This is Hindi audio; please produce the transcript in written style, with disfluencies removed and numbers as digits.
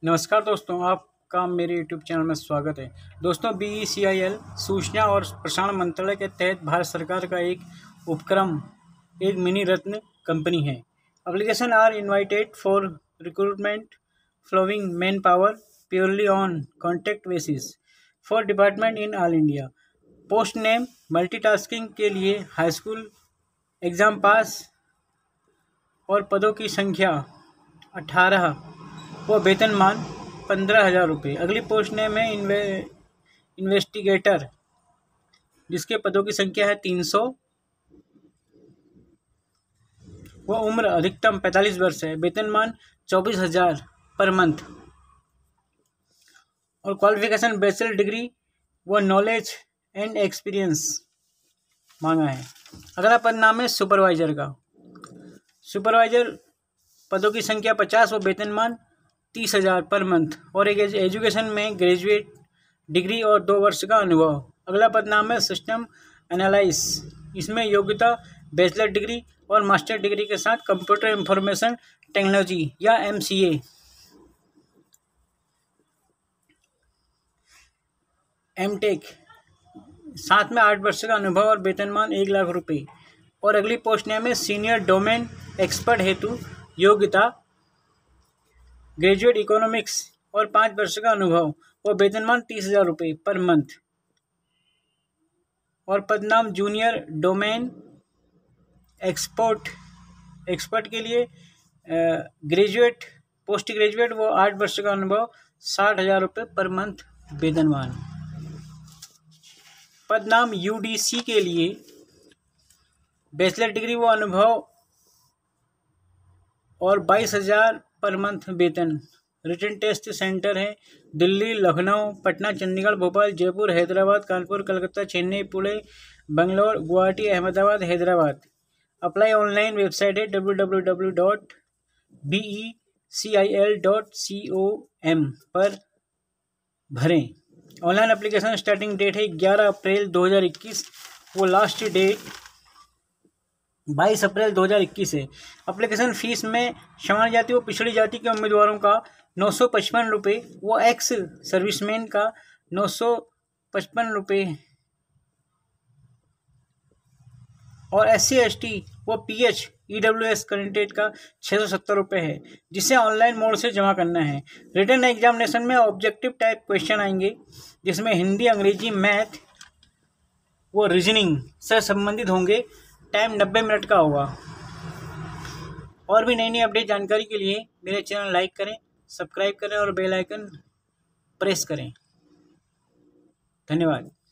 नमस्कार दोस्तों, आपका मेरे YouTube चैनल में स्वागत है। दोस्तों, BECIL सूचना और प्रसारण मंत्रालय के तहत भारत सरकार का एक उपक्रम एक मिनी रत्न कंपनी है। Application are invited for recruitment following man power purely on contract basis for department in all India. Post name multitasking के लिए हाई स्कूल एग्ज़ाम पास और पदों की संख्या 18 व वेतनमान 15,000 रुपये। अगली पोस्ट नेम है इन्वेस्टिगेटर, जिसके पदों की संख्या है 300 व उम्र अधिकतम 45 वर्ष है। वेतनमान 24,000 पर मंथ और क्वालिफिकेशन बैचलर डिग्री व नॉलेज एंड एक्सपीरियंस मांगा है। अगला पद नाम है सुपरवाइजर का। सुपरवाइजर पदों की संख्या 50 व वेतनमान 30,000 पर मंथ और एक एजुकेशन में ग्रेजुएट डिग्री और 2 वर्ष का अनुभव। अगला पद नाम है सिस्टम एनालिस्ट। इसमें योग्यता बैचलर डिग्री और मास्टर डिग्री के साथ कंप्यूटर इंफॉर्मेशन टेक्नोलॉजी या MCA। MTech साथ में 8 वर्ष का अनुभव और वेतनमान 1 लाख रुपये। और अगली पोस्ट नेम है सीनियर डोमेन एक्सपर्ट हेतु योग्यता ग्रेजुएट इकोनॉमिक्स और 5 वर्ष का अनुभव और वेतनमान 30,000 रुपये पर मंथ। और पदनाम जूनियर डोमेन एक्सपर्ट के लिए ग्रेजुएट पोस्ट ग्रेजुएट वो 8 वर्ष का अनुभव 60,000 रुपये पर मंथ वेतनमान। पदनाम UDC के लिए बैचलर डिग्री व अनुभव और 22,000 पर मंथ वेतन। रिटन टेस्ट सेंटर है Delhi, Lucknow, Patna, Chandigarh, Bhopal, Jaipur, Hyderabad, Kanpur, Calcutta, Chennai, Pune, Bangalore, Guwahati, Ahmedabad, Hyderabad. Apply online website है www.becil.com पर भरें। ऑनलाइन एप्लीकेशन स्टार्टिंग डेट है 11 अप्रैल 2021 वो लास्ट डेट 22 अप्रैल 2021 है। एप्लीकेशन फीस में सामान्य जाति व पिछड़ी जाति के उम्मीदवारों का 955 रुपये व एक्स सर्विसमैन का 955 रुपये और SC ST व PH EWS कैंडिडेट का 670 रुपये है, जिसे ऑनलाइन मोड से जमा करना है। रिटन एग्जामिनेशन में ऑब्जेक्टिव टाइप क्वेश्चन आएंगे, जिसमें हिंदी, अंग्रेजी, मैथ व रीजनिंग से संबंधित होंगे। टाइम 90 मिनट का होगा। और भी नई नई अपडेट जानकारी के लिए मेरे चैनल लाइक करें, सब्सक्राइब करें और बेल आइकन प्रेस करें। धन्यवाद।